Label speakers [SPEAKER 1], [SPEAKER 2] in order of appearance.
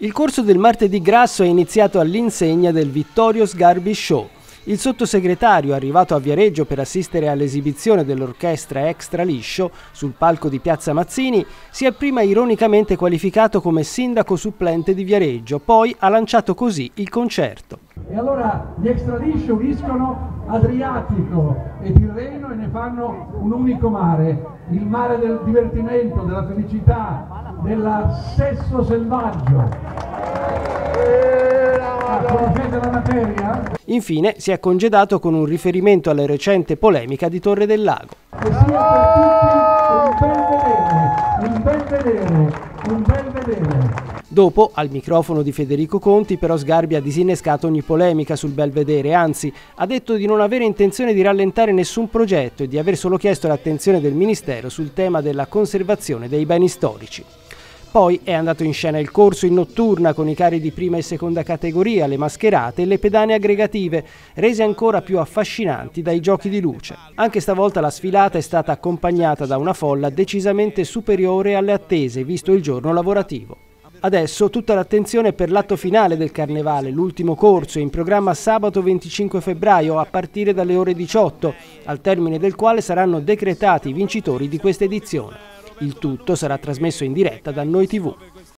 [SPEAKER 1] Il corso del martedì grasso è iniziato all'insegna del Vittorio Sgarbi Show. Il sottosegretario, arrivato a Viareggio per assistere all'esibizione dell'orchestra Extra Liscio sul palco di Piazza Mazzini, si è prima ironicamente qualificato come sindaco supplente di Viareggio, poi ha lanciato così il concerto.
[SPEAKER 2] E allora gli Extra Liscio uniscono Adriatico e Tirreno e ne fanno un unico mare, il mare del divertimento, della felicità, del sesso selvaggio. Conoscete la materia?
[SPEAKER 1] Infine si è congedato con un riferimento alla recente polemica di Torre del Lago.
[SPEAKER 2] Che sia per tutti un bel vedere, un bel vedere.
[SPEAKER 1] Dopo, al microfono di Federico Conti, però Sgarbi ha disinnescato ogni polemica sul belvedere, anzi ha detto di non avere intenzione di rallentare nessun progetto e di aver solo chiesto l'attenzione del Ministero sul tema della conservazione dei beni storici. Poi è andato in scena il corso in notturna con i carri di prima e seconda categoria, le mascherate e le pedane aggregative, rese ancora più affascinanti dai giochi di luce. Anche stavolta la sfilata è stata accompagnata da una folla decisamente superiore alle attese, visto il giorno lavorativo. Adesso tutta l'attenzione per l'atto finale del Carnevale, l'ultimo corso, in programma sabato 25 febbraio a partire dalle ore 18, al termine del quale saranno decretati i vincitori di questa edizione. Il tutto sarà trasmesso in diretta da Noi TV.